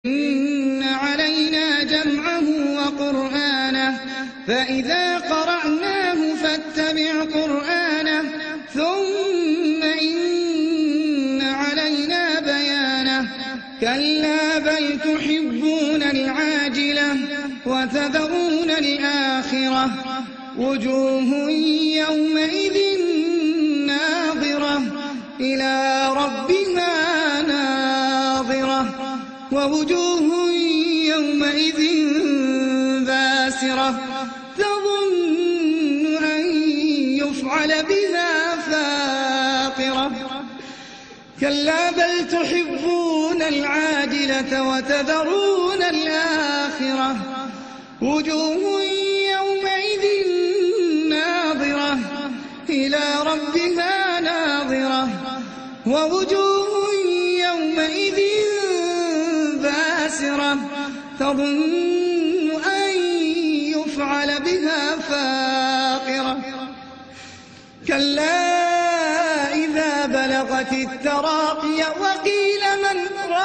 إن علينا جمعه وقرآنه فإذا قرأناه فاتبع قرآنه ثم إن علينا بيانه كلا بل تحبون العاجلة وتذرون الآخرة وجوه يومئذ ناظرة إلى ربها ناظرة ووجوه يومئذ باسرة تظن أن يفعل بها فاقرة كلا بل تحبون العاجلة وتذرون الآخرة وجوه يومئذ ناظرة إلى ربها ناظرة ووجوه يومئذ باسرة تظن أن يفعل بها فاقرة كلا إذا بلغت التراقي وقيل من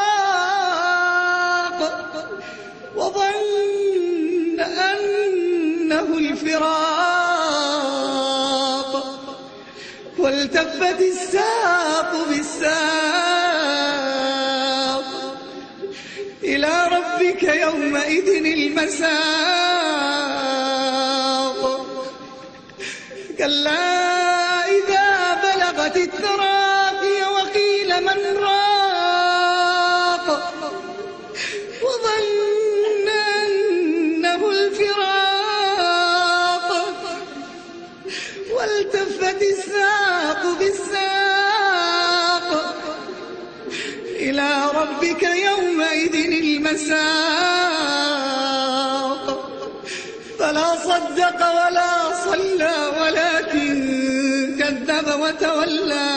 راق وظن أنه الفراق والتفت الساق بالساق إلى ربك يومئذ المساق كلا إذا بلغت التراقي وقيل من راق وظن أنه الفراق والتفت الساق بالساق إلى ربك يومئذ المساق فلا صدق ولا صلى ولكن كذب وتولى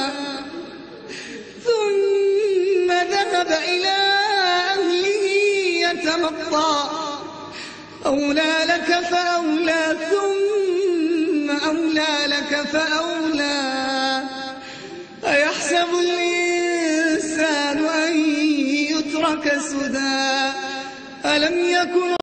ثم ذهب إلى أهله يتمطى أولى لك فأولى ثم أولى لك فأولى أيحسب الإنسان أن يترك سدى ألم يكن